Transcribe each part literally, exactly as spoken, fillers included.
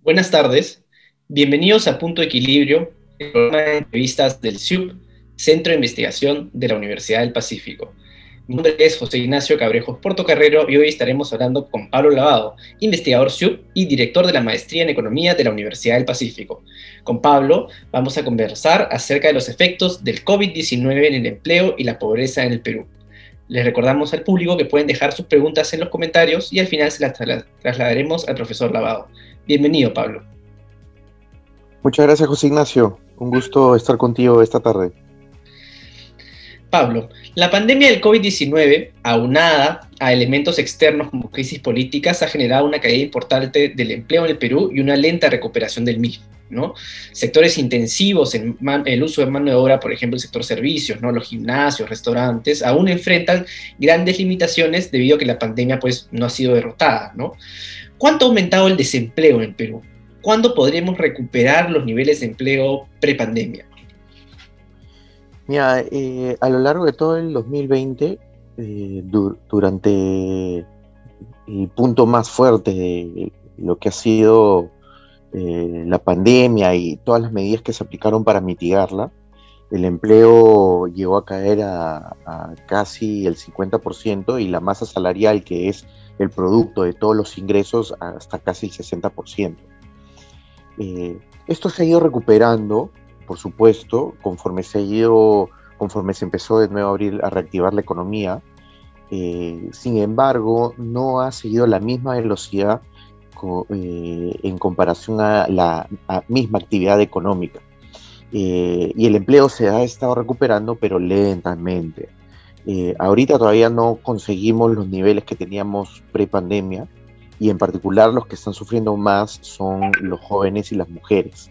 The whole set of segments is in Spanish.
Buenas tardes, bienvenidos a Punto de Equilibrio, el programa de entrevistas del C I U P, Centro de Investigación de la Universidad del Pacífico. Mi nombre es José Ignacio Cabrejos Portocarrero y hoy estaremos hablando con Pablo Lavado, investigador C I U P y director de la Maestría en Economía de la Universidad del Pacífico. Con Pablo vamos a conversar acerca de los efectos del COVID diecinueve en el empleo y la pobreza en el Perú. Les recordamos al público que pueden dejar sus preguntas en los comentarios y al final se las tra- trasladaremos al profesor Lavado. Bienvenido, Pablo. Muchas gracias, José Ignacio. Un gusto estar contigo esta tarde. Pablo, la pandemia del COVID diecinueve, aunada a elementos externos como crisis políticas, ha generado una caída importante del empleo en el Perú y una lenta recuperación del mismo, ¿no? Sectores intensivos en man, el uso de mano de obra, por ejemplo, el sector servicios, ¿no? Los gimnasios, restaurantes, aún enfrentan grandes limitaciones debido a que la pandemia pues, no ha sido derrotada, ¿no? ¿Cuánto ha aumentado el desempleo en el Perú? ¿Cuándo podremos recuperar los niveles de empleo prepandemia? Mira, eh, a lo largo de todo el dos mil veinte, eh, du- durante el punto más fuerte de lo que ha sido eh, la pandemia y todas las medidas que se aplicaron para mitigarla, el empleo llegó a caer a, a casi el cincuenta por ciento y la masa salarial, que es el producto de todos los ingresos, hasta casi el sesenta por ciento. Eh, esto se ha ido recuperando, por supuesto, conforme se ha ido, conforme se empezó de nuevo a abrir, a reactivar la economía. Eh, sin embargo, no ha seguido la misma velocidad co- eh, en comparación a la a misma actividad económica. Eh, y el empleo se ha estado recuperando, pero lentamente. Eh, ahorita todavía no conseguimos los niveles que teníamos pre-pandemia, y en particular los que están sufriendo más son los jóvenes y las mujeres.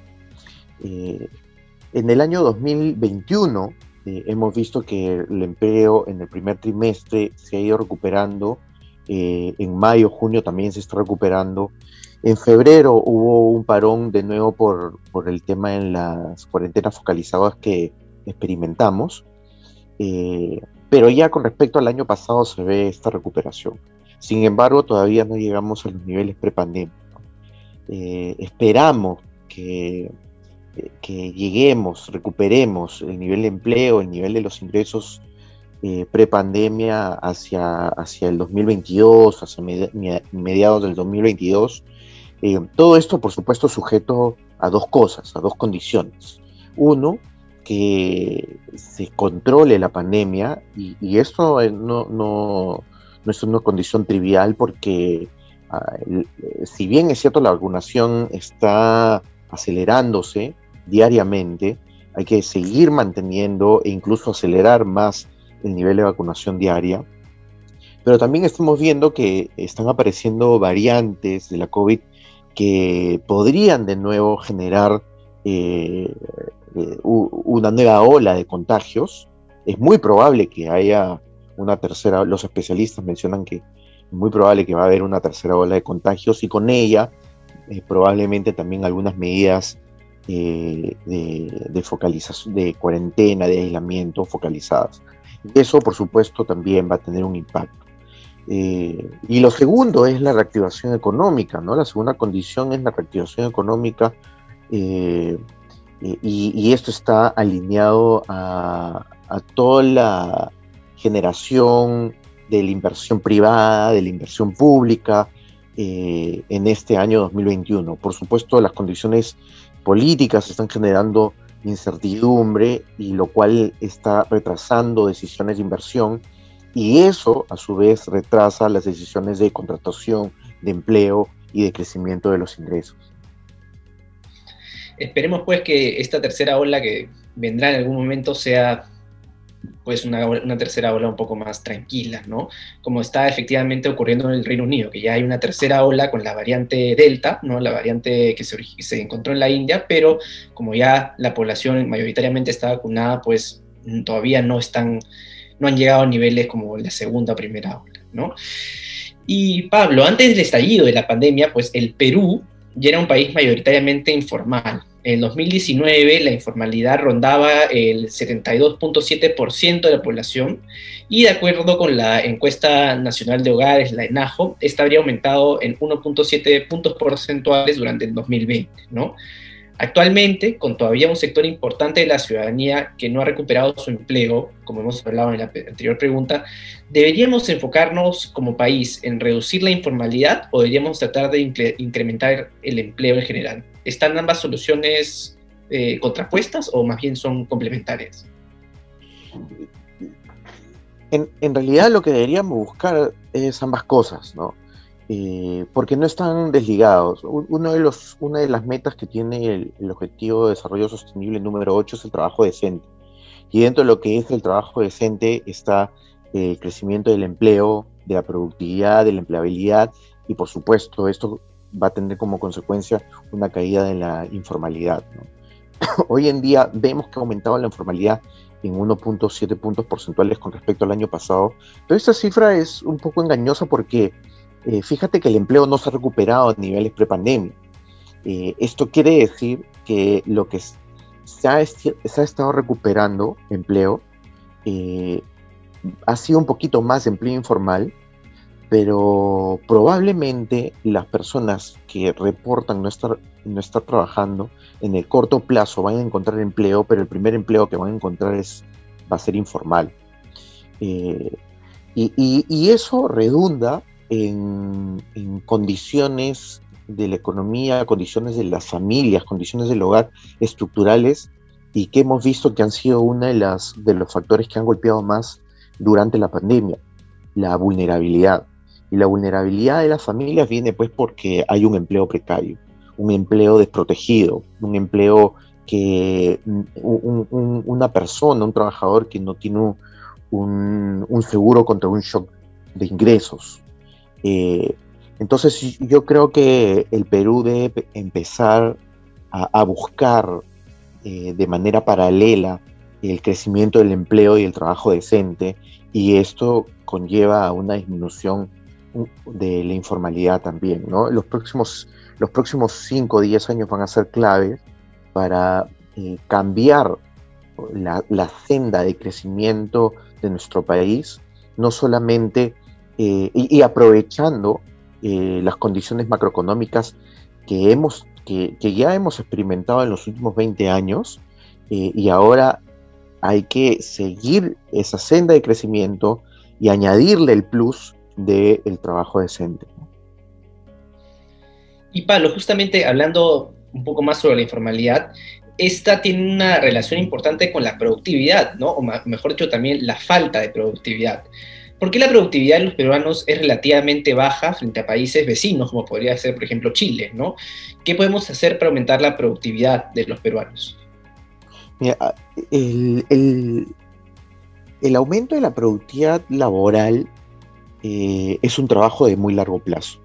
Eh, en el año dos mil veintiuno eh, hemos visto que el empleo en el primer trimestre se ha ido recuperando, eh, en mayo, junio también se está recuperando. En febrero hubo un parón de nuevo por, por el tema en las cuarentenas focalizadas que experimentamos, eh, pero ya con respecto al año pasado se ve esta recuperación. Sin embargo, todavía no llegamos a los niveles prepandemia. Eh, esperamos que, que lleguemos, recuperemos el nivel de empleo, el nivel de los ingresos eh, prepandemia hacia, hacia el dos mil veintidós, hacia med- mediados del dos mil veintidós. Eh, todo esto, por supuesto, sujeto a dos cosas, a dos condiciones. Uno, que se controle la pandemia, y, y esto eh, no, no, no es una condición trivial porque, ah, el- si bien es cierto la vacunación está acelerándose diariamente, hay que seguir manteniendo e incluso acelerar más el nivel de vacunación diaria. Pero también estamos viendo que están apareciendo variantes de la COVID que podrían de nuevo generar eh, eh, u- una nueva ola de contagios. Es muy probable que haya una tercera, los especialistas mencionan que es muy probable que va a haber una tercera ola de contagios, y con ella eh, probablemente también algunas medidas eh, de, de focalización, de cuarentena, de aislamiento focalizadas. Y eso, por supuesto, también va a tener un impacto. Eh, y lo segundo es la reactivación económica, ¿no? La segunda condición es la reactivación económica, eh, eh, y, y esto está alineado a, a toda la generación de la inversión privada, de la inversión pública, eh, en este año dos mil veintiuno. Por supuesto, las condiciones políticas están generando incertidumbre, y lo cual está retrasando decisiones de inversión, y eso a su vez retrasa las decisiones de contratación, de empleo y de crecimiento de los ingresos. Esperemos pues que esta tercera ola que vendrá en algún momento sea pues una, una tercera ola un poco más tranquila, ¿no? Como está efectivamente ocurriendo en el Reino Unido, que ya hay una tercera ola con la variante Delta, ¿no? La variante que se, se encontró en la India, pero como ya la población mayoritariamente está vacunada, pues todavía no están, no han llegado a niveles como la segunda o primera ola, ¿no? Y Pablo, antes del estallido de la pandemia, pues el Perú ya era un país mayoritariamente informal. En dos mil diecinueve la informalidad rondaba el setenta y dos punto siete por ciento de la población y de acuerdo con la encuesta nacional de hogares, la ENAJO, esta habría aumentado en uno punto siete puntos porcentuales durante el dos mil veinte, ¿no? Actualmente, con todavía un sector importante de la ciudadanía que no ha recuperado su empleo, como hemos hablado en la anterior pregunta, ¿deberíamos enfocarnos como país en reducir la informalidad o deberíamos tratar de incre- incrementar el empleo en general? ¿Están ambas soluciones eh, contrapuestas o más bien son complementarias? En, en realidad lo que deberíamos buscar es ambas cosas, ¿no? Eh, porque no están desligados. Uno de los, una de las metas que tiene el, el Objetivo de Desarrollo Sostenible número ocho es el trabajo decente. Y dentro de lo que es el trabajo decente está el crecimiento del empleo, de la productividad, de la empleabilidad, y por supuesto esto va a tener como consecuencia una caída de la informalidad, ¿no? Hoy en día vemos que ha aumentado la informalidad en uno punto siete puntos porcentuales con respecto al año pasado, pero esta cifra es un poco engañosa porque eh, fíjate que el empleo no se ha recuperado a niveles prepandemia. Eh, esto quiere decir que lo que se ha, se ha estado recuperando empleo eh, ha sido un poquito más empleo informal, pero probablemente las personas que reportan no estar, no estar trabajando en el corto plazo van a encontrar empleo, pero el primer empleo que van a encontrar es, va a ser informal. Eh, y, y, y eso redunda en, en condiciones de la economía, condiciones de las familias, condiciones del hogar estructurales, y que hemos visto que han sido uno de, las, de los factores que han golpeado más durante la pandemia, la vulnerabilidad. Y la vulnerabilidad de las familias viene pues porque hay un empleo precario, un empleo desprotegido, un empleo que un, un, una persona, un trabajador que no tiene un, un, un seguro contra un shock de ingresos. Eh, entonces yo creo que el Perú debe empezar a, a buscar eh, de manera paralela el crecimiento del empleo y el trabajo decente, y esto conlleva a una disminución de la informalidad también, ¿no? Los próximos, los próximos cinco o diez años van a ser claves para eh, cambiar la, la senda de crecimiento de nuestro país, no solamente eh, y, y aprovechando eh, las condiciones macroeconómicas que, hemos, que, que ya hemos experimentado en los últimos veinte años, eh, y ahora hay que seguir esa senda de crecimiento y añadirle el plus del trabajo decente. Y Pablo, justamente hablando un poco más sobre la informalidad, esta tiene una relación importante con la productividad, ¿no? O mejor dicho, también la falta de productividad. ¿Por qué la productividad de los peruanos es relativamente baja frente a países vecinos, como podría ser, por ejemplo, Chile, ¿no? ¿Qué podemos hacer para aumentar la productividad de los peruanos? Mira, el, el, el aumento de la productividad laboral eh, es un trabajo de muy largo plazo.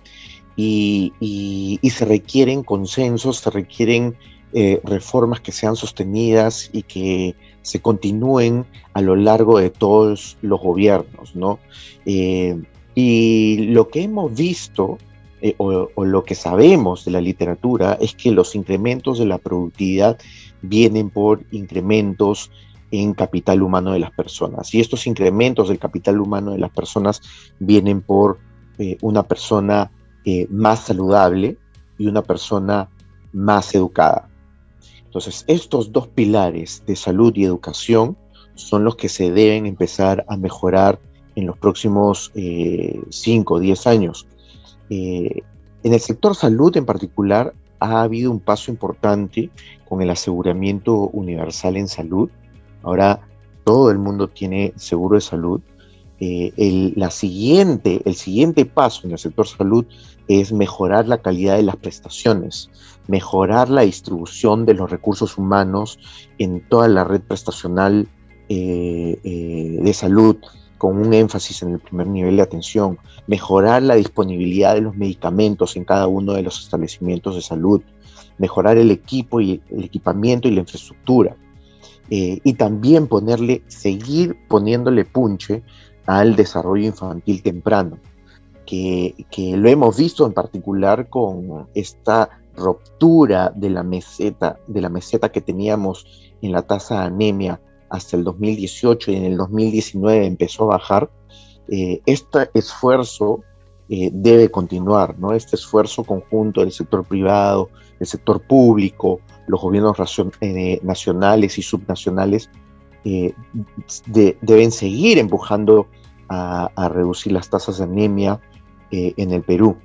Y, y, y se requieren consensos, se requieren eh, reformas que sean sostenidas y que se continúen a lo largo de todos los gobiernos, ¿no? Eh, y lo que hemos visto eh, o, o lo que sabemos de la literatura es que los incrementos de la productividad vienen por incrementos en capital humano de las personas, y estos incrementos del capital humano de las personas vienen por eh, una persona Eh, más saludable y una persona más educada. Entonces, estos dos pilares de salud y educación son los que se deben empezar a mejorar en los próximos cinco o diez años. Eh, en el sector salud en particular ha habido un paso importante con el aseguramiento universal en salud. Ahora todo el mundo tiene seguro de salud. Eh, el, la siguiente, el siguiente paso en el sector salud es mejorar la calidad de las prestaciones, mejorar la distribución de los recursos humanos en toda la red prestacional eh, eh, de salud, con un énfasis en el primer nivel de atención, mejorar la disponibilidad de los medicamentos en cada uno de los establecimientos de salud, mejorar el equipo y el equipamiento y la infraestructura, eh, y también ponerle, seguir poniéndole punche al desarrollo infantil temprano, que, que lo hemos visto en particular con esta ruptura de la meseta, de la meseta que teníamos en la tasa de anemia hasta el dos mil dieciocho, y en el dos mil diecinueve empezó a bajar, eh, este esfuerzo eh, debe continuar, ¿no? Este esfuerzo conjunto del sector privado, el sector público, los gobiernos eh, nacionales y subnacionales eh, de, deben seguir empujando a, a reducir las tasas de anemia eh, en el Perú.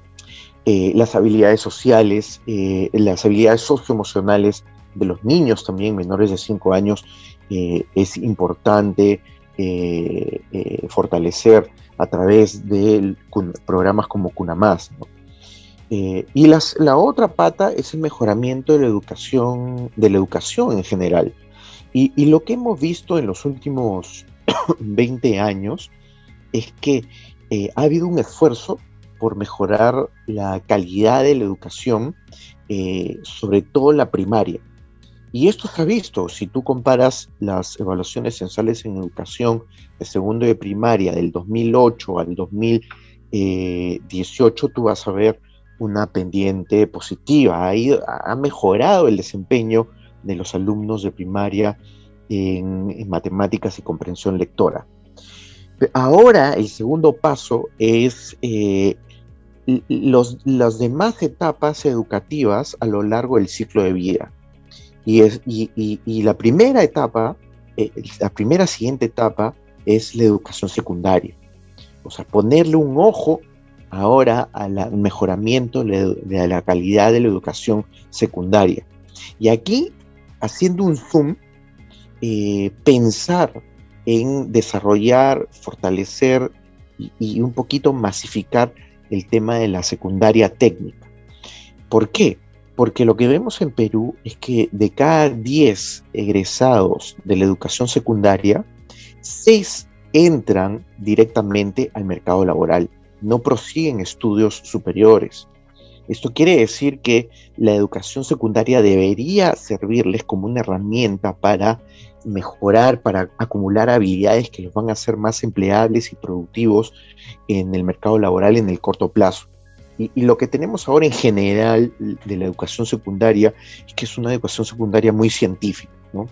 Eh, las habilidades sociales, eh, las habilidades socioemocionales de los niños también menores de cinco años eh, es importante eh, eh, fortalecer a través de programas como CUNAMás, ¿no? Eh, y las, la otra pata es el mejoramiento de la educación, de la educación en general. Y, y lo que hemos visto en los últimos veinte años es que eh, ha habido un esfuerzo por mejorar la calidad de la educación, eh, sobre todo la primaria. Y esto se ha visto, si tú comparas las evaluaciones censales en educación de segundo de primaria del dos mil ocho al dos mil dieciocho, tú vas a ver una pendiente positiva. Ha, ido, ha mejorado el desempeño de los alumnos de primaria en, en matemáticas y comprensión lectora. Ahora el segundo paso es eh, los, las demás etapas educativas a lo largo del ciclo de vida. Y, es, y, y, y la primera etapa, eh, la primera siguiente etapa es la educación secundaria. O sea, ponerle un ojo ahora al mejoramiento de la calidad de la educación secundaria. Y aquí, haciendo un zoom, eh, pensar en desarrollar, fortalecer y, y un poquito masificar el tema de la secundaria técnica. ¿Por qué? Porque lo que vemos en Perú es que de cada diez egresados de la educación secundaria, seis entran directamente al mercado laboral, no prosiguen estudios superiores. Esto quiere decir que la educación secundaria debería servirles como una herramienta para mejorar, para acumular habilidades que los van a hacer más empleables y productivos en el mercado laboral en el corto plazo. Y, y lo que tenemos ahora en general de la educación secundaria es que es una educación secundaria muy científica, ¿no?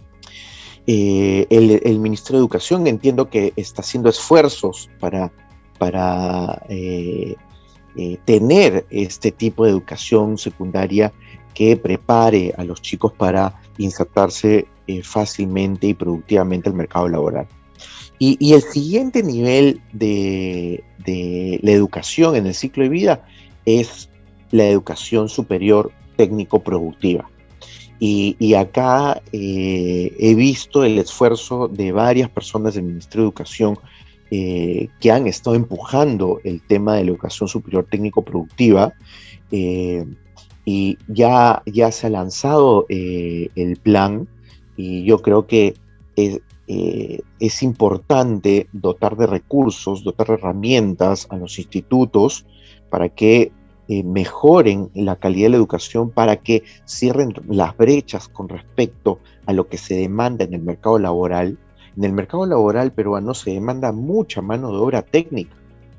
Eh, el, el Ministerio de Educación entiendo que está haciendo esfuerzos para, para eh, eh, tener este tipo de educación secundaria que prepare a los chicos para insertarse eh, fácilmente y productivamente al mercado laboral. Y, y el siguiente nivel de, de la educación en el ciclo de vida es la educación superior técnico-productiva. Y, y acá eh, he visto el esfuerzo de varias personas del Ministerio de Educación eh, que han estado empujando el tema de la educación superior técnico-productiva, eh, y ya, ya se ha lanzado eh, el plan, y yo creo que es, eh, es importante dotar de recursos, dotar de herramientas a los institutos para que eh, mejoren la calidad de la educación, para que cierren las brechas con respecto a lo que se demanda en el mercado laboral. En el mercado laboral peruano se demanda mucha mano de obra técnica,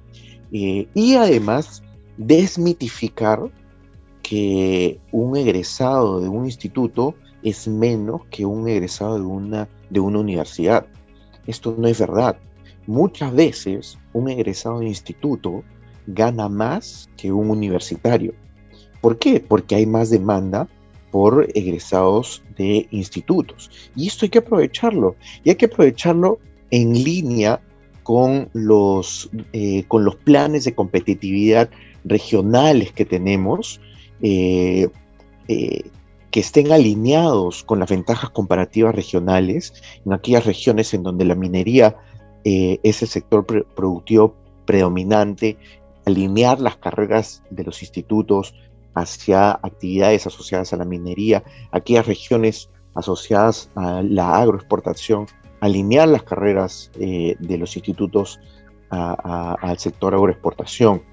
eh, y además desmitificar que un egresado de un instituto es menos que un egresado de una, de una universidad. Esto no es verdad. Muchas veces un egresado de instituto gana más que un universitario. ¿Por qué? Porque hay más demanda por egresados de institutos. Y esto hay que aprovecharlo. Y hay que aprovecharlo en línea con los, eh, con los planes de competitividad regionales que tenemos, eh, eh, que estén alineados con las ventajas comparativas regionales en aquellas regiones en donde la minería eh, es el sector pre- productivo predominante, alinear las carreras de los institutos hacia actividades asociadas a la minería, aquellas regiones asociadas a la agroexportación, alinear las carreras eh, de los institutos a, a, al sector agroexportación.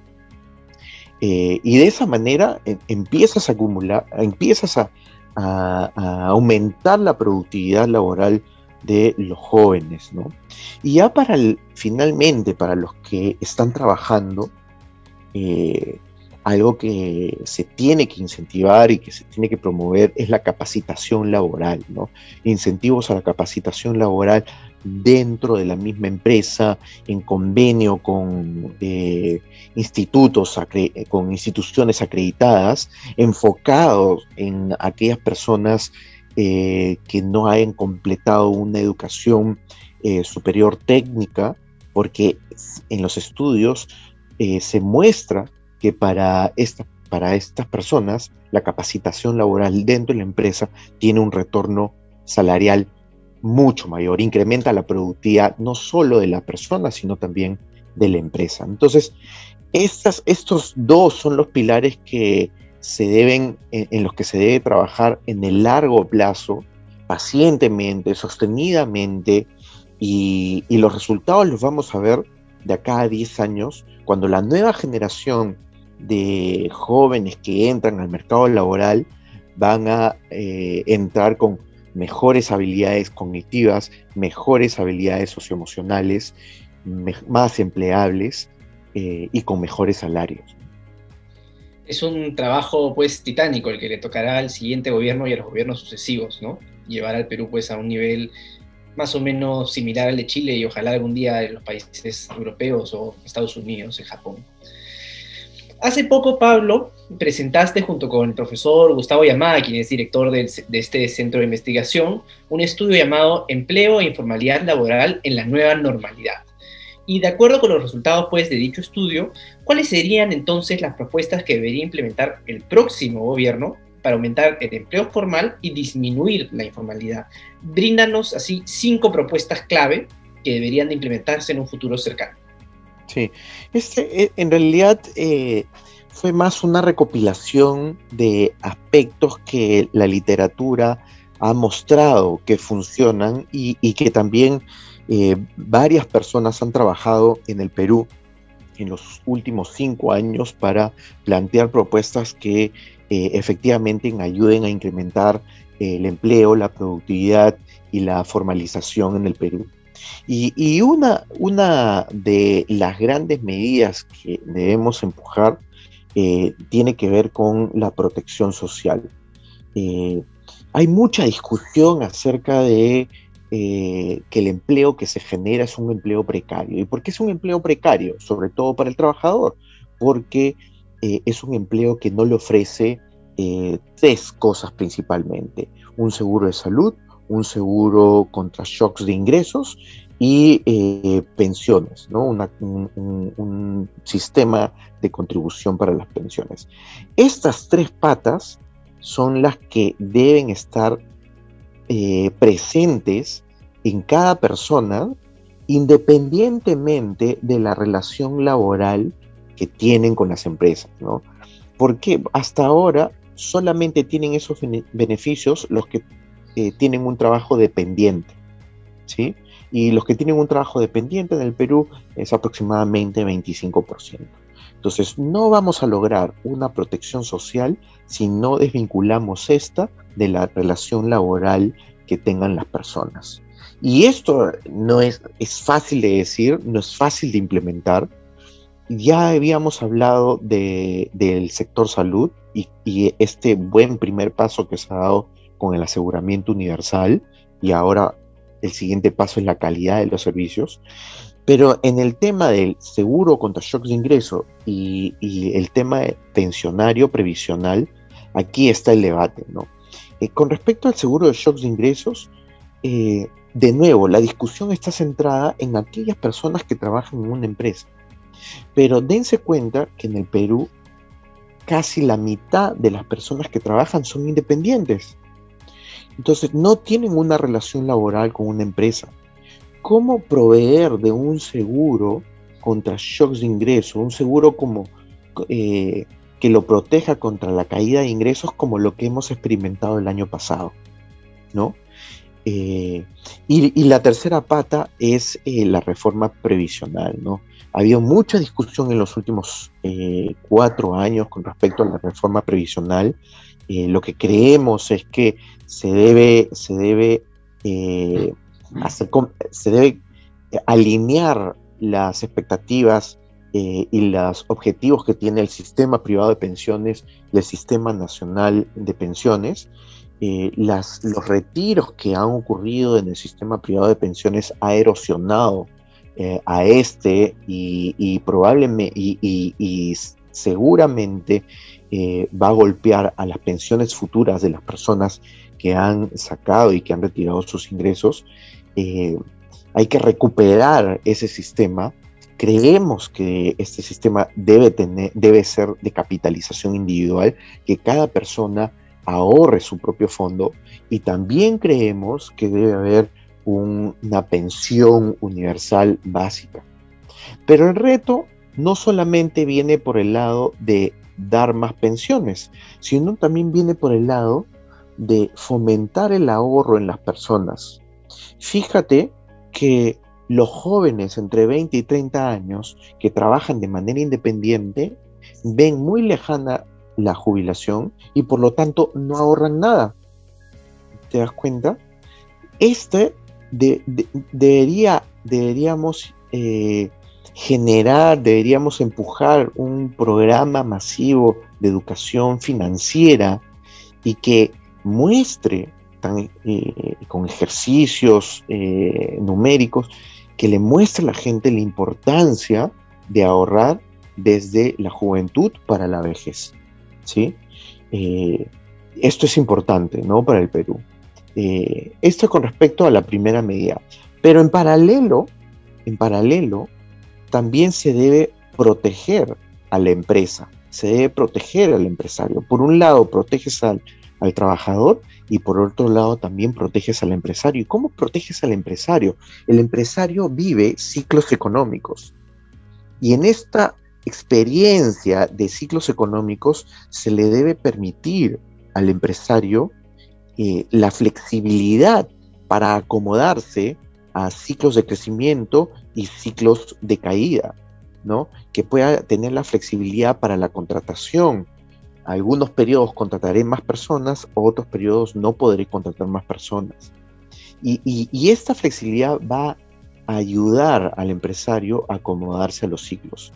Eh, y de esa manera eh, empiezas a acumular, empiezas a, a, a aumentar la productividad laboral de los jóvenes, ¿no? Y ya para el, finalmente, para los que están trabajando, eh, algo que se tiene que incentivar y que se tiene que promover es la capacitación laboral, ¿no? Incentivos a la capacitación laboral dentro de la misma empresa, en convenio con eh, institutos, con instituciones acreditadas, enfocados en aquellas personas eh, que no hayan completado una educación eh, superior técnica, porque en los estudios eh, se muestra que para, esta, para estas personas la capacitación laboral dentro de la empresa tiene un retorno salarial mucho mayor, incrementa la productividad no solo de la persona, sino también de la empresa. Entonces, estas, estos dos son los pilares que se deben, en, en los que se debe trabajar en el largo plazo, pacientemente, sostenidamente, y, y los resultados los vamos a ver de acá a diez años, cuando la nueva generación de jóvenes que entran al mercado laboral van a eh, entrar con mejores habilidades cognitivas, mejores habilidades socioemocionales, me más empleables eh, y con mejores salarios. Es un trabajo pues titánico el que le tocará al siguiente gobierno y a los gobiernos sucesivos, ¿no? Llevar al Perú pues a un nivel más o menos similar al de Chile y ojalá algún día en los países europeos o Estados Unidos, en Japón. Hace poco, Pablo, presentaste junto con el profesor Gustavo Yamada, quien es director del, de este centro de investigación, un estudio llamado Empleo e Informalidad Laboral en la Nueva Normalidad. Y de acuerdo con los resultados pues, de dicho estudio, ¿cuáles serían entonces las propuestas que debería implementar el próximo gobierno para aumentar el empleo formal y disminuir la informalidad? Bríndanos así cinco propuestas clave que deberían de implementarse en un futuro cercano. Sí, este, en realidad eh, fue más una recopilación de aspectos que la literatura ha mostrado que funcionan y, y que también eh, varias personas han trabajado en el Perú en los últimos cinco años para plantear propuestas que eh, efectivamente ayuden a incrementar eh, el empleo, la productividad y la formalización en el Perú. Y, y una, una de las grandes medidas que debemos empujar eh, tiene que ver con la protección social. Eh, hay mucha discusión acerca de eh, que el empleo que se genera es un empleo precario. ¿Y por qué es un empleo precario? Sobre todo para el trabajador, porque eh, es un empleo que no le ofrece eh, tres cosas principalmente: un seguro de salud, un seguro contra shocks de ingresos y eh, pensiones, ¿no? Una, un, un, un sistema de contribución para las pensiones. Estas tres patas son las que deben estar eh, presentes en cada persona, independientemente de la relación laboral que tienen con las empresas, ¿no? Porque hasta ahora solamente tienen esos beneficios los que Eh, tienen un trabajo dependiente, ¿sí? Y los que tienen un trabajo dependiente en el Perú es aproximadamente veinticinco por ciento. Entonces, no vamos a lograr una protección social si no desvinculamos esta de la relación laboral que tengan las personas. Y esto no es, es fácil de decir, no es fácil de implementar. Ya habíamos hablado de, del sector salud y, y este buen primer paso que se ha dado con el aseguramiento universal, y ahora el siguiente paso es la calidad de los servicios. Pero en el tema del seguro contra shocks de ingreso y, y el tema pensionario previsional, aquí está el debate, ¿no? Eh, con respecto al seguro de shocks de ingresos, eh, de nuevo, la discusión está centrada en aquellas personas que trabajan en una empresa. Pero dense cuenta que en el Perú casi la mitad de las personas que trabajan son independientes. Entonces, no tienen una relación laboral con una empresa. ¿Cómo proveer de un seguro contra shocks de ingreso? Un seguro como, eh, que lo proteja contra la caída de ingresos, como lo que hemos experimentado el año pasado, ¿no? Eh, y, y la tercera pata es eh, la reforma previsional, ¿no? Ha habido mucha discusión en los últimos eh, cuatro años con respecto a la reforma previsional. Eh, lo que creemos es que se debe, se debe, eh, hacer, se debe alinear las expectativas eh, y los objetivos que tiene el sistema privado de pensiones y el sistema nacional de pensiones, eh, las, los retiros que han ocurrido en el sistema privado de pensiones ha erosionado eh, a este y, y probablemente y, y, y seguramente eh, va a golpear a las pensiones futuras de las personas que han sacado y que han retirado sus ingresos. Eh, hay que recuperar ese sistema. Creemos que este sistema debe, tener, debe ser de capitalización individual, que cada persona ahorre su propio fondo, y también creemos que debe haber un, una pensión universal básica. Pero el reto no solamente viene por el lado de dar más pensiones, sino también viene por el lado de fomentar el ahorro en las personas. Fíjate que los jóvenes entre veinte y treinta años que trabajan de manera independiente ven muy lejana la jubilación y por lo tanto no ahorran nada. ¿Te das cuenta? Este de, de, debería, deberíamos eh, generar, deberíamos empujar un programa masivo de educación financiera y que muestre tan, eh, con ejercicios eh, numéricos, que le muestre a la gente la importancia de ahorrar desde la juventud para la vejez, ¿sí? Eh, esto es importante, ¿no?, para el Perú. Eh, esto con respecto a la primera medida. Pero en paralelo, en paralelo, también se debe proteger a la empresa, se debe proteger al empresario. Por un lado, proteges al, al trabajador y por otro lado también proteges al empresario. ¿Y cómo proteges al empresario? El empresario vive ciclos económicos y en esta experiencia de ciclos económicos se le debe permitir al empresario eh, la flexibilidad para acomodarse a ciclos de crecimiento y ciclos de caída, ¿no? Que pueda tener la flexibilidad para la contratación. Algunos periodos contrataré más personas, otros periodos no podré contratar más personas. Y, y, y esta flexibilidad va a ayudar al empresario a acomodarse a los ciclos.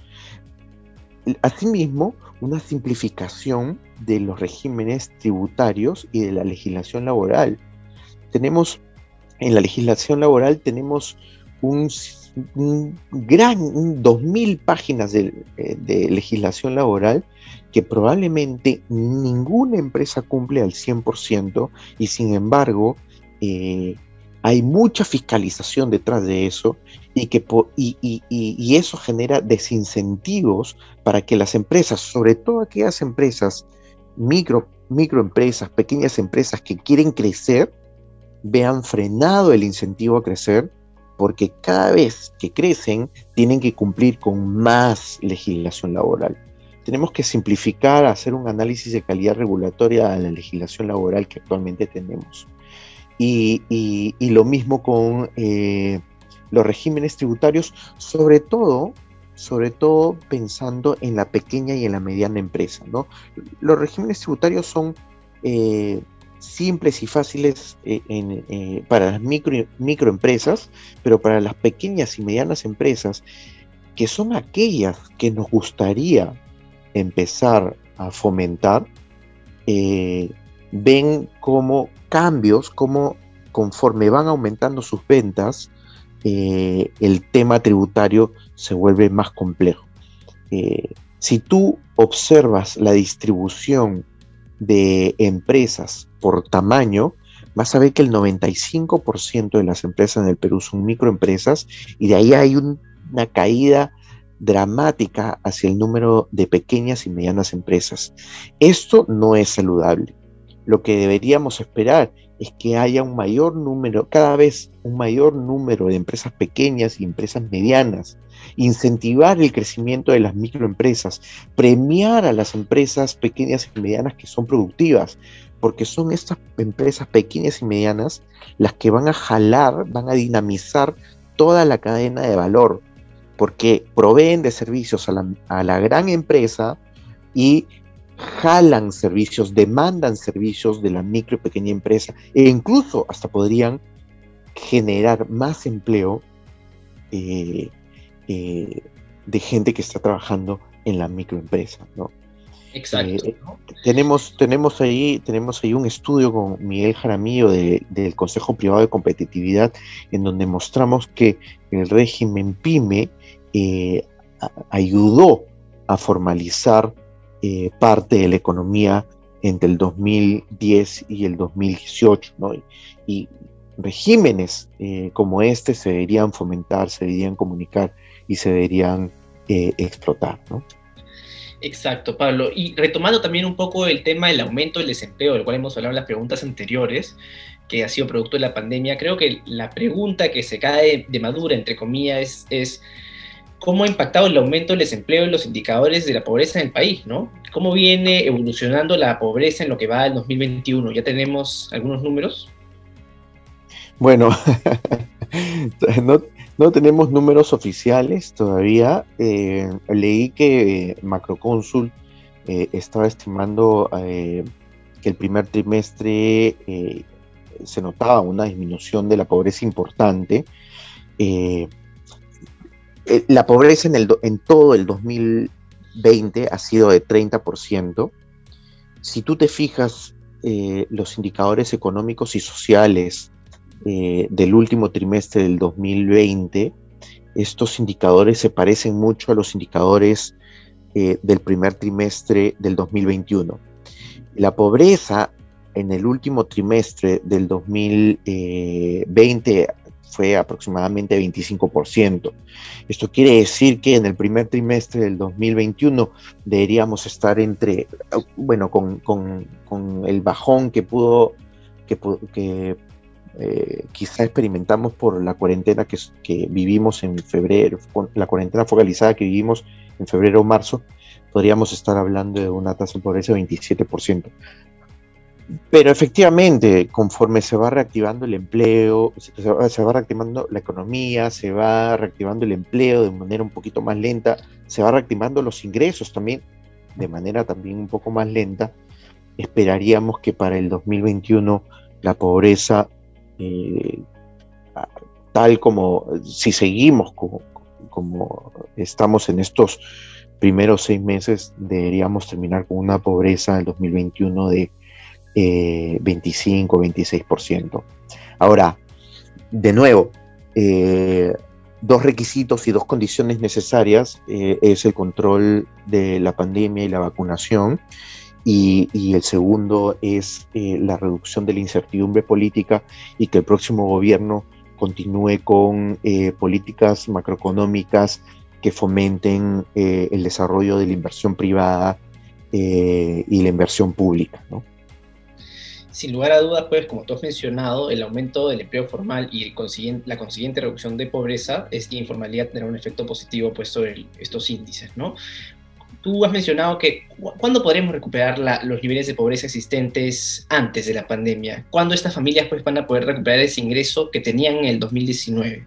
Asimismo, una simplificación de los regímenes tributarios y de la legislación laboral. Tenemos, en la legislación laboral tenemos un, un gran, un dos mil páginas de, de legislación laboral que probablemente ninguna empresa cumple al cien por ciento y sin embargo eh, hay mucha fiscalización detrás de eso y, que, y, y, y eso genera desincentivos para que las empresas, sobre todo aquellas empresas, micro, microempresas, pequeñas empresas que quieren crecer, vean frenado el incentivo a crecer, porque cada vez que crecen tienen que cumplir con más legislación laboral. Tenemos que simplificar, hacer un análisis de calidad regulatoria a la legislación laboral que actualmente tenemos. Y, y, y lo mismo con eh, los regímenes tributarios, sobre todo, sobre todo pensando en la pequeña y en la mediana empresa, ¿no? Los regímenes tributarios son eh, simples y fáciles eh, en, eh, para las micro, microempresas, pero para las pequeñas y medianas empresas, que son aquellas que nos gustaría empezar a fomentar, eh, ven como cambios, como conforme van aumentando sus ventas, eh, el tema tributario se vuelve más complejo. Eh, si tú observas la distribución de empresas por tamaño, vas a ver que el noventa y cinco por ciento de las empresas en el Perú son microempresas y de ahí hay un, una caída dramática hacia el número de pequeñas y medianas empresas. Esto no es saludable. Lo que deberíamos esperar es que haya un mayor número, cada vez un mayor número de empresas pequeñas y empresas medianas, incentivar el crecimiento de las microempresas, premiar a las empresas pequeñas y medianas que son productivas, porque son estas empresas pequeñas y medianas las que van a jalar, van a dinamizar toda la cadena de valor, porque proveen de servicios a la, a la gran empresa y jalan servicios, demandan servicios de la micro y pequeña empresa e incluso hasta podrían generar más empleo eh, eh, de gente que está trabajando en la microempresa, ¿no? Exacto, Eh, ¿no? tenemos, tenemos, ahí, tenemos ahí un estudio con Miguel Jaramillo de, del Consejo Privado de Competitividad, en donde mostramos que el régimen PYME eh, a, ayudó a formalizar eh, parte de la economía entre el dos mil diez y el dos mil dieciocho, ¿no? Y, y regímenes eh, como este se deberían fomentar, se deberían comunicar y se deberían eh, explotar, ¿no? Exacto, Pablo. Y retomando también un poco el tema del aumento del desempleo, del cual hemos hablado en las preguntas anteriores, que ha sido producto de la pandemia, creo que la pregunta que se cae de madura, entre comillas, es, es cómo ha impactado el aumento del desempleo en los indicadores de la pobreza en el país, ¿no? ¿Cómo viene evolucionando la pobreza en lo que va del dos mil veintiuno? ¿Ya tenemos algunos números? Bueno, no, no tenemos números oficiales todavía. Eh, leí que Macrocónsul eh, estaba estimando eh, que el primer trimestre eh, se notaba una disminución de la pobreza importante. Eh, eh, la pobreza en, el, en todo el dos mil veinte ha sido de treinta por ciento. Si tú te fijas, eh, los indicadores económicos y sociales Eh, del último trimestre del dos mil veinte, estos indicadores se parecen mucho a los indicadores eh, del primer trimestre del dos mil veintiuno. La pobreza en el último trimestre del dos mil veinte fue aproximadamente veinticinco por ciento. Esto quiere decir que en el primer trimestre del dos mil veintiuno deberíamos estar entre, bueno, con, con, con el bajón que pudo, que, que Eh, quizá experimentamos por la cuarentena que, que vivimos en febrero, la cuarentena focalizada que vivimos en febrero o marzo, podríamos estar hablando de una tasa de pobreza de veintisiete por ciento. Pero efectivamente, conforme se va reactivando el empleo, se va, se va reactivando la economía, se va reactivando el empleo de manera un poquito más lenta, se va reactivando los ingresos también de manera también un poco más lenta, esperaríamos que para el dos mil veintiuno la pobreza Eh, tal como si seguimos como, como estamos en estos primeros seis meses, deberíamos terminar con una pobreza en el dos mil veintiuno de eh, veinticinco, veintiséis por ciento. Ahora, de nuevo, eh, dos requisitos y dos condiciones necesarias eh, es el control de la pandemia y la vacunación. Y, y el segundo es eh, la reducción de la incertidumbre política y que el próximo gobierno continúe con eh, políticas macroeconómicas que fomenten eh, el desarrollo de la inversión privada eh, y la inversión pública, ¿no? Sin lugar a dudas, pues, como tú has mencionado, el aumento del empleo formal y el consiguiente, la consiguiente reducción de pobreza es que informalidad tendrá un efecto positivo, pues, sobre el, estos índices, ¿no? Tú has mencionado que ¿cuándo podremos recuperar la, los niveles de pobreza existentes antes de la pandemia? ¿Cuándo estas familias pues, van a poder recuperar ese ingreso que tenían en el dos mil diecinueve?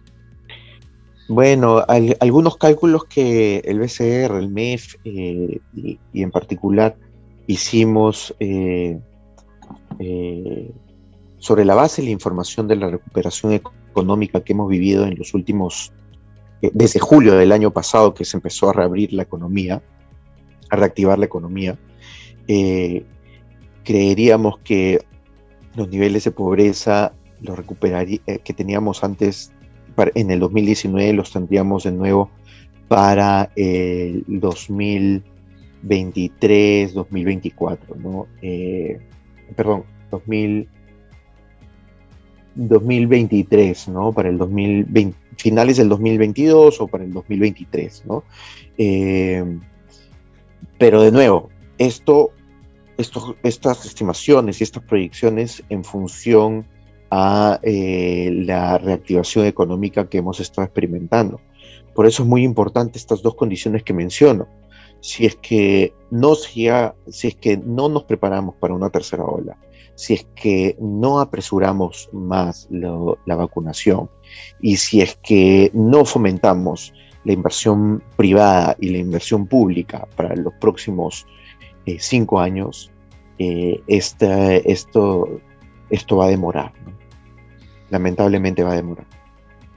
Bueno, hay algunos cálculos que el B C R, el M E F eh, y, y en particular hicimos eh, eh, sobre la base de la información de la recuperación económica que hemos vivido en los últimos desde julio del año pasado, que se empezó a reabrir la economía, a reactivar la economía, eh, creeríamos que los niveles de pobreza los recuperaría, eh, que teníamos antes para, en el dos mil diecinueve los tendríamos de nuevo para el dos mil veintitrés, dos mil veinticuatro, ¿no? Eh, perdón, dos mil, dos mil veintitrés, ¿no? Para el dos mil veinte, finales del dos mil veintidós o para el dos mil veintitrés, ¿no? Eh, pero de nuevo, esto, esto, estas estimaciones y estas proyecciones en función a eh, la reactivación económica que hemos estado experimentando. Por eso es muy importante estas dos condiciones que menciono. Si es que no, si, ha, si es que no nos preparamos para una tercera ola, si es que no apresuramos más lo, la vacunación y si es que no fomentamos la inversión privada y la inversión pública para los próximos eh, cinco años, eh, esta, esto, esto va a demorar, ¿no? Lamentablemente va a demorar.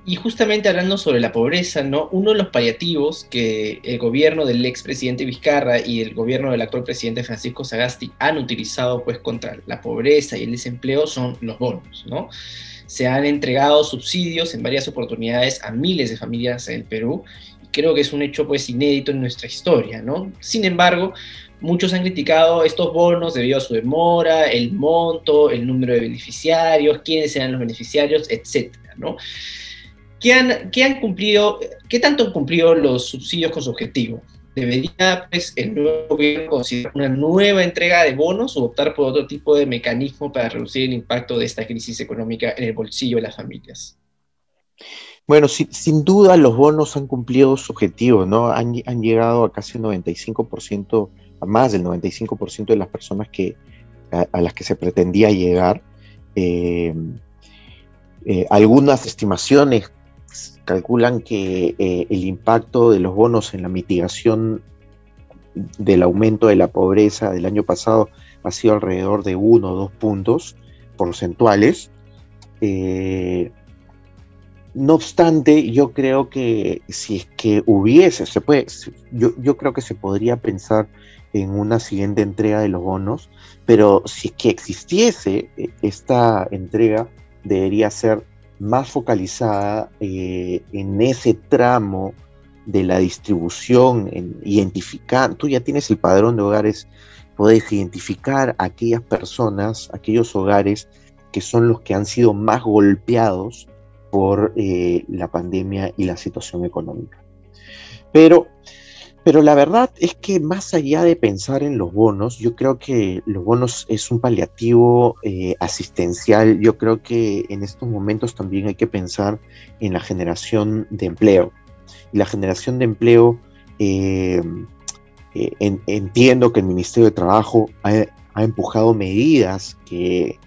Y justamente hablando sobre la pobreza, ¿no? Uno de los paliativos que el gobierno del expresidente Vizcarra y el gobierno del actual presidente Francisco Sagasti han utilizado pues contra la pobreza y el desempleo son los bonos, ¿no? Se han entregado subsidios en varias oportunidades a miles de familias en el Perú, y creo que es un hecho pues inédito en nuestra historia, ¿no? Sin embargo, muchos han criticado estos bonos debido a su demora, el monto, el número de beneficiarios, quiénes serán los beneficiarios, etcétera, ¿no? ¿Qué han, qué han cumplido, qué tanto han cumplido los subsidios con su objetivo? ¿Debería pues, el nuevo gobierno considerar una nueva entrega de bonos o optar por otro tipo de mecanismo para reducir el impacto de esta crisis económica en el bolsillo de las familias? Bueno, si- sin duda los bonos han cumplido su objetivo, ¿no? Han, lle- han llegado a casi el noventa y cinco por ciento, a más del noventa y cinco por ciento de las personas que, a, a las que se pretendía llegar. Eh, eh, Algunas estimaciones calculan que eh, el impacto de los bonos en la mitigación del aumento de la pobreza del año pasado ha sido alrededor de uno o dos puntos porcentuales. Eh, no obstante, yo creo que si es que hubiese, se puede, yo, yo creo que se podría pensar en una siguiente entrega de los bonos, pero si es que existiese eh, esta entrega, debería ser más focalizada eh, en ese tramo de la distribución, en identificar, tú ya tienes el padrón de hogares, podés identificar a aquellas personas, aquellos hogares que son los que han sido más golpeados por eh, la pandemia y la situación económica. Pero, pero la verdad es que más allá de pensar en los bonos, yo creo que los bonos es un paliativo eh, asistencial. Yo creo que en estos momentos también hay que pensar en la generación de empleo. Y la generación de empleo, eh, eh, en, entiendo que el Ministerio de Trabajo ha, ha empujado medidas que,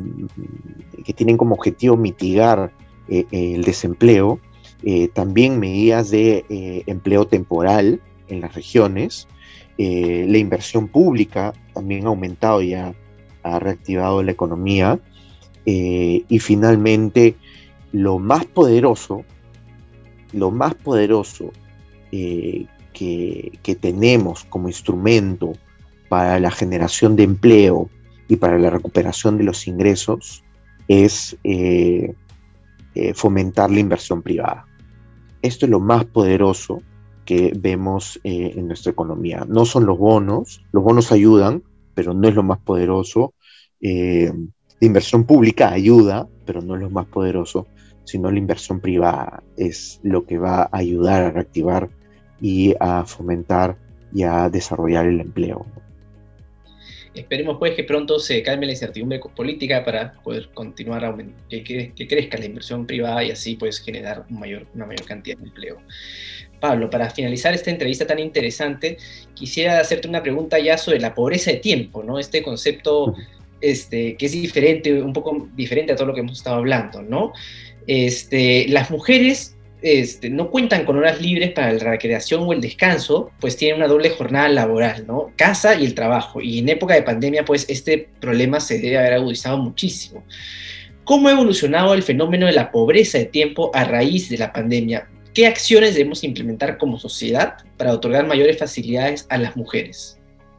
que tienen como objetivo mitigar eh, el desempleo, eh, también medidas de eh, empleo temporal en las regiones, eh, la inversión pública también ha aumentado y ha, ha reactivado la economía, eh, y finalmente lo más poderoso, lo más poderoso eh, que, que tenemos como instrumento para la generación de empleo y para la recuperación de los ingresos es eh, eh, fomentar la inversión privada. Esto es lo más poderoso que vemos eh, en nuestra economía. No son los bonos, los bonos ayudan, pero no es lo más poderoso. Eh, la inversión pública ayuda, pero no es lo más poderoso, sino la inversión privada es lo que va a ayudar a reactivar y a fomentar y a desarrollar el empleo. Esperemos pues que pronto se calme la incertidumbre política para poder continuar a que, que, que crezca la inversión privada y así pues generar un mayor, una mayor cantidad de empleo. Pablo, para finalizar esta entrevista tan interesante, quisiera hacerte una pregunta ya sobre la pobreza de tiempo, ¿no? Este concepto este, que es diferente, un poco diferente a todo lo que hemos estado hablando, ¿no? Este, las mujeres Este, no cuentan con horas libres para la recreación o el descanso, pues tienen una doble jornada laboral, ¿no? Casa y el trabajo. Y en época de pandemia, pues este problema se debe haber agudizado muchísimo. ¿Cómo ha evolucionado el fenómeno de la pobreza de tiempo a raíz de la pandemia? ¿Qué acciones debemos implementar como sociedad para otorgar mayores facilidades a las mujeres?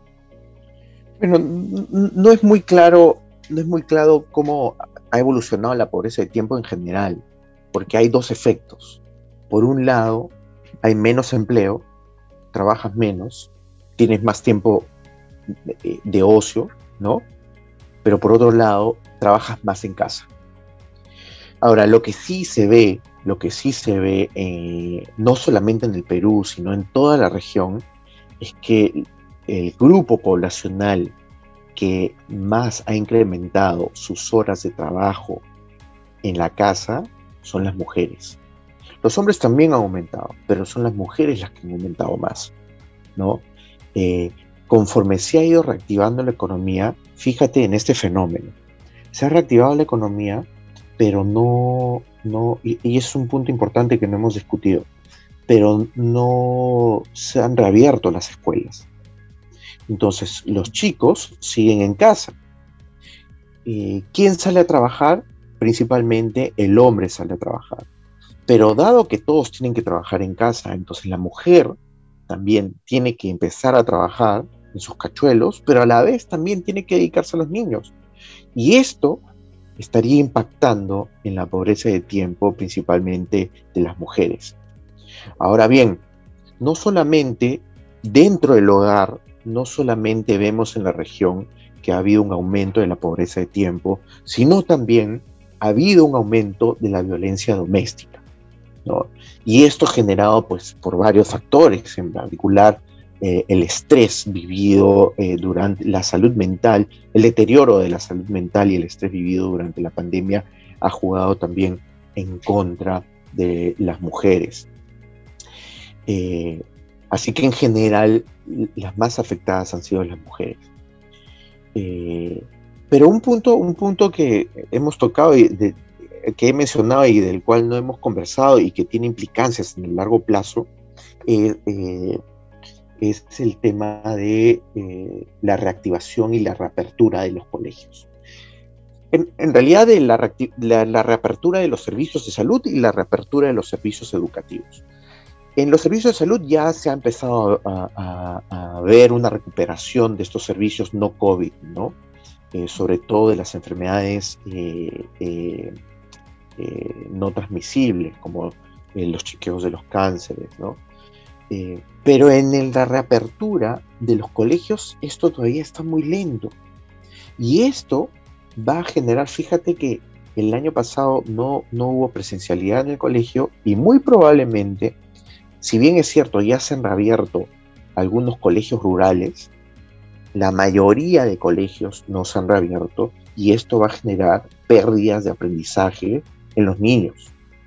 Bueno, no es muy claro, no es muy claro cómo ha evolucionado la pobreza de tiempo en general, porque hay dos efectos. Por un lado, hay menos empleo, trabajas menos, tienes más tiempo de, de ocio, ¿no? Pero por otro lado, trabajas más en casa. Ahora, lo que sí se ve, lo que sí se ve, eh, no solamente en el Perú, sino en toda la región, es que el grupo poblacional que más ha incrementado sus horas de trabajo en la casa son las mujeres. Los hombres también han aumentado, pero son las mujeres las que han aumentado más, ¿no? Eh, conforme se ha ido reactivando la economía, fíjate en este fenómeno. Se ha reactivado la economía, pero no, no y, y es un punto importante que no hemos discutido, pero no se han reabierto las escuelas. Entonces, los chicos siguen en casa. Eh, ¿Quién sale a trabajar? Principalmente el hombre sale a trabajar. pero dado que todos tienen que trabajar en casa, entonces la mujer también tiene que empezar a trabajar en sus cachuelos, pero a la vez también tiene que dedicarse a los niños. Y esto estaría impactando en la pobreza de tiempo, principalmente de las mujeres. Ahora bien, no solamente dentro del hogar, no solamente vemos en la región que ha habido un aumento de la pobreza de tiempo, sino también ha habido un aumento de la violencia doméstica, ¿no? Y esto generado pues, por varios factores, en particular eh, el estrés vivido eh, durante la salud mental, el deterioro de la salud mental y el estrés vivido durante la pandemia ha jugado también en contra de las mujeres. Eh, así que en general las más afectadas han sido las mujeres. Eh, pero un punto, un punto que hemos tocado y de, que he mencionado y del cual no hemos conversado y que tiene implicancias en el largo plazo eh, eh, es el tema de eh, la reactivación y la reapertura de los colegios. En, en realidad de la, la, la reapertura de los servicios de salud y la reapertura de los servicios educativos. En los servicios de salud ya se ha empezado a, a, a ver una recuperación de estos servicios no COVID, ¿no? Eh, sobre todo de las enfermedades eh, eh, eh, no transmisibles, como eh, los chequeos de los cánceres, ¿no? Eh, pero en el, la reapertura de los colegios esto todavía está muy lento. Y esto va a generar, fíjate que el año pasado no, no hubo presencialidad en el colegio y muy probablemente, si bien es cierto, ya se han reabierto algunos colegios rurales, la mayoría de colegios no se han reabierto y esto va a generar pérdidas de aprendizaje en los niños.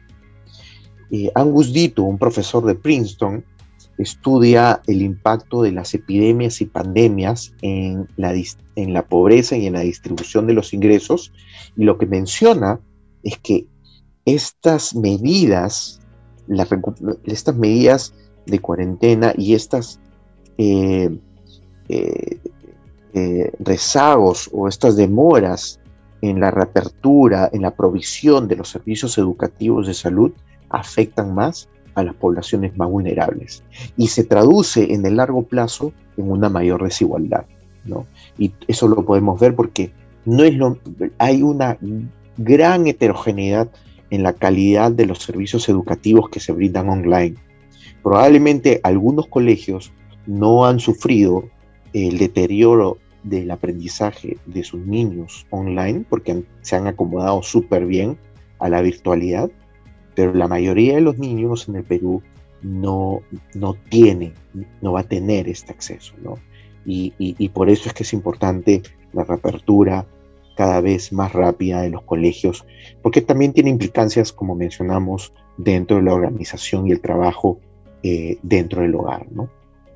Eh, Angus Deaton, un profesor de Princeton, estudia el impacto de las epidemias y pandemias en la, en la pobreza y en la distribución de los ingresos, y lo que menciona es que estas medidas, la, estas medidas de cuarentena y estas eh, eh, eh, rezagos o estas demoras en la reapertura, en la provisión de los servicios educativos de salud afectan más a las poblaciones más vulnerables y se traduce en el largo plazo en una mayor desigualdad, ¿no? Y eso lo podemos ver porque no es lo, hay una gran heterogeneidad en la calidad de los servicios educativos que se brindan online. Probablemente algunos colegios no han sufrido el deterioro del aprendizaje de sus niños online porque han, se han acomodado súper bien a la virtualidad, pero la mayoría de los niños en el Perú no, no tiene, no va a tener este acceso, ¿no? Y, y, y por eso es que es importante la reapertura cada vez más rápida de los colegios, porque también tiene implicancias, como mencionamos, dentro de la organización y el trabajo eh, dentro del hogar, ¿no?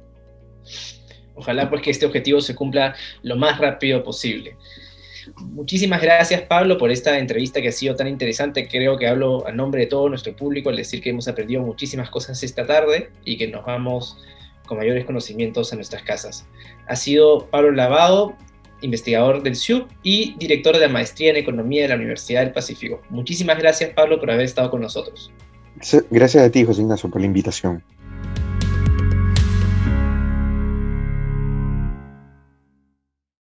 Ojalá pues que este objetivo se cumpla lo más rápido posible. Muchísimas gracias, Pablo, por esta entrevista que ha sido tan interesante. Creo que hablo a nombre de todo nuestro público al decir que hemos aprendido muchísimas cosas esta tarde y que nos vamos con mayores conocimientos a nuestras casas. Ha sido Pablo Lavado, investigador del S I U P y director de la Maestría en Economía de la Universidad del Pacífico. Muchísimas gracias, Pablo, por haber estado con nosotros. Gracias a ti, José Ignacio, por la invitación.